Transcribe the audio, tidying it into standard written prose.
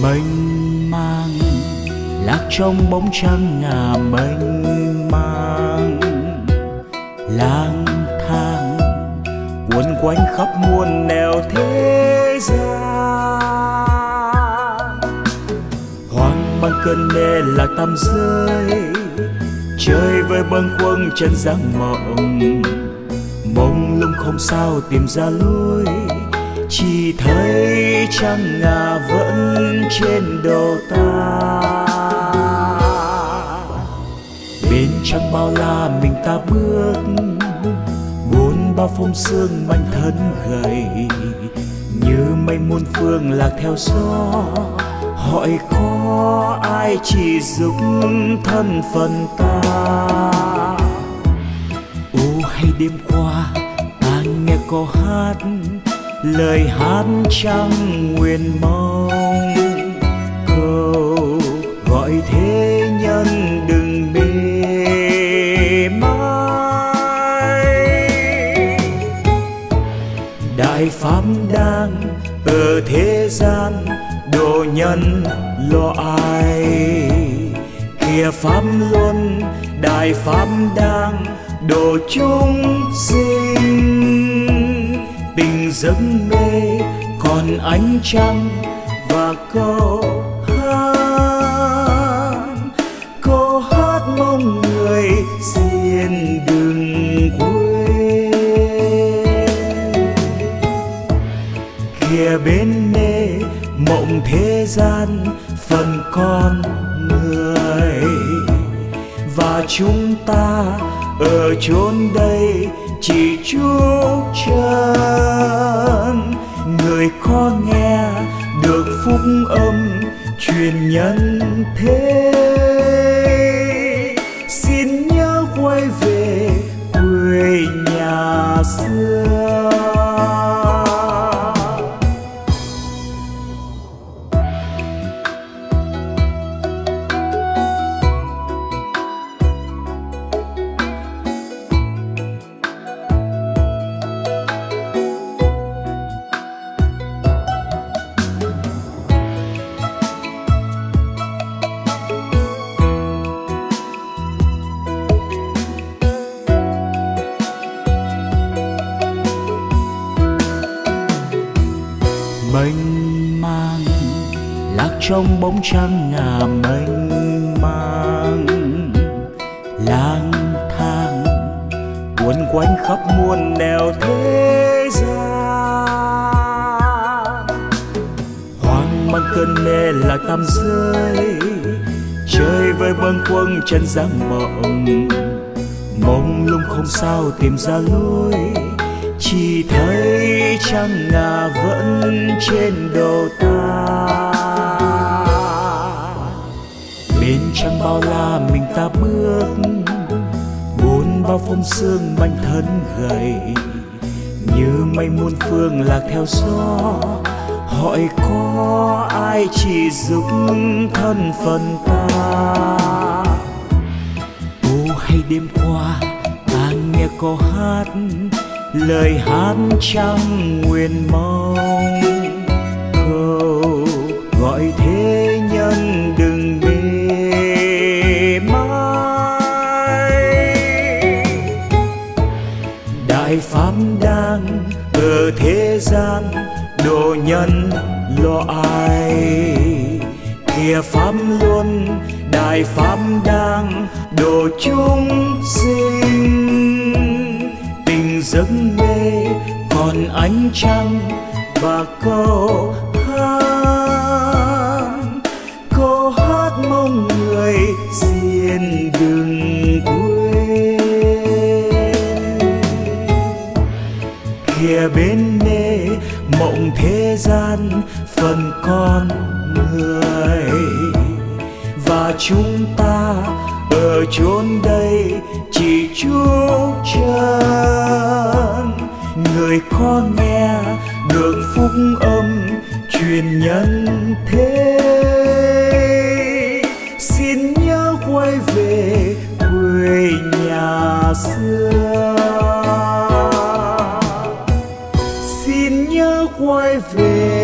mênh mang lạc trong bóng trăng ngà mênh mang, lang thang quấn quanh khắp muôn nẻo thế gian. Hoang mang cơn mê lạc tam giới, chơi với bâng khuâng chân gian mộng. Mông lung không sao tìm ra lối, chỉ thấy trăng ngà vẫn trên đầu ta. Bên trăng bao la mình ta bước, buồn bao phong sương manh thân gầy. Như mây muôn phương lạc theo gió, hỏi có ai chỉ giúp thân phận ta. Ô hay đêm qua ta nghe câu hát, lời hát trăng nguyện mong. Câu gọi thế nhân đừng mê mãi. Đại pháp đang ở thế gian, độ nhân lo ai. Kia pháp luân đại pháp đang độ chúng sinh. Tình giấc mê còn ánh trăng và câu hát mong người xin đừng quên. Kia bên nê mộng thế gian phần con người, và chúng ta ở chốn đây chỉ chúc chân. Người có nghe được phúc âm truyền nhân thế, xin nhớ quay về quê nhà xưa. Mênh mang lạc trong bóng trăng ngà mênh mang, lang thang quấn quanh khắp muôn nẻo thế gian. Hoang mang cơn mê lạc tam giới, chơi với bâng khuâng chân gian mộng. Mông lung không sao tìm ra lối, chỉ thấy trăng ngà vẫn trên đầu ta. Bên trăng bao la mình ta bước, buồn bao phong sương manh thân gầy. Như mây muôn phương lạc theo gió, hỏi có ai chỉ giúp thân phận ta. Ô hay đêm qua ta nghe câu hát, lời hát trăng nguyện mong. Câu gọi thế nhân đừng mê mãi. Đại pháp đang ở thế gian, độ nhân lo ai. Kia pháp luân đại pháp đang độ chúng sinh. Tình giấc mê còn ánh trăng và câu hát mong người xin đừng quên. Kia bên nê mộng thế gian phần con người, và chúng ta ở chốn đây chỉ chúc chân. Người có nghe được phúc âm truyền nhân thế, xin nhớ quay về quê nhà xưa. Xin nhớ quay về